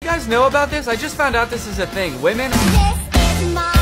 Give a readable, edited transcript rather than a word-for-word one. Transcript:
You guys know about this? I just found out this is a thing. Women... This is my